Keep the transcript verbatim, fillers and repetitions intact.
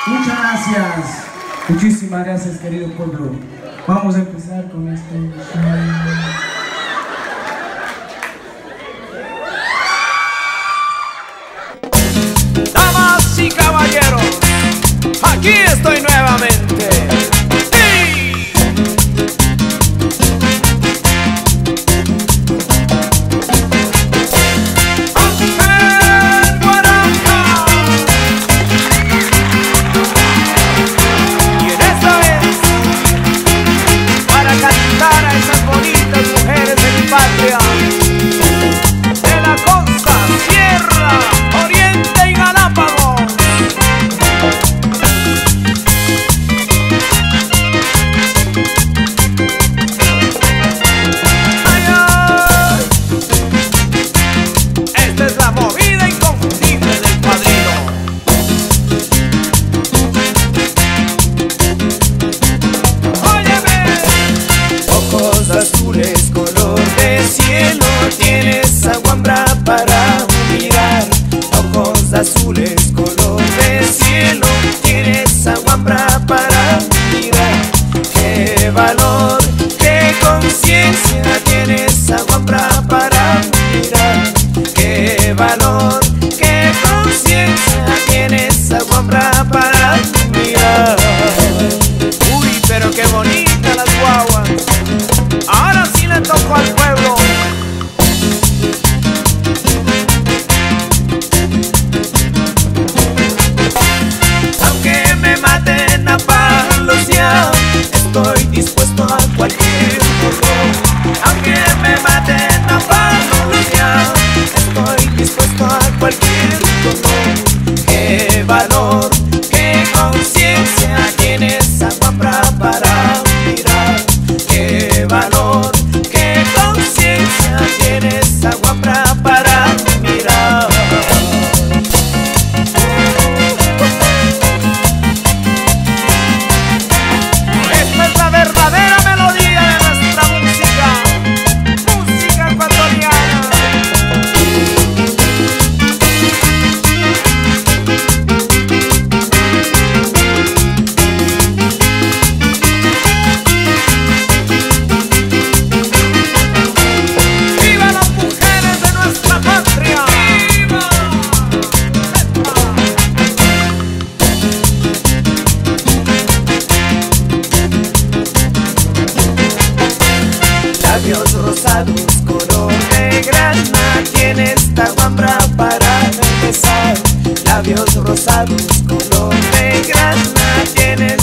Muchas gracias. Muchísimas gracias, querido pueblo. Vamos a empezar con este show. Damas y caballeros, aquí estoy nuevamente. ¡Sí! Ángel Guaraca. Y en esta vez, para cantar a esas bonitas mujeres de mi patria, de la costa, sierra, oriente y Galápagos. Ay, ay. Esta es la movida inconfundible del Padrino. Óyeme. Ojos azules, color de cielo, tienes aguambra para mirar. Ojos azules, color de cielo, tienes aguambra para mirar. Qué valor, qué conciencia, tienes aguambra para mirar. Qué valor, qué conciencia, tienes aguambra para mirar. Uy, pero qué bonitas las guaguas. Ahora sí le tocó al pueblo. Aunque me maten a palos ya, estoy dispuesto a cualquier dolor. Aunque me maten a palos ya, estoy dispuesto a cualquier dolor. Qué valor, qué conciencia, tienes aguambra para mirar. Qué valor, qué conciencia, tienes aguambra para mirar. Esta es la verdadera melodía de nuestra música, música ecuatoriana. ¡Viva las mujeres de nuestra patria! ¡Viva! Labios rosados, color de grana, tienes aguambra para empezar. Labios rosados, color de grana, tienes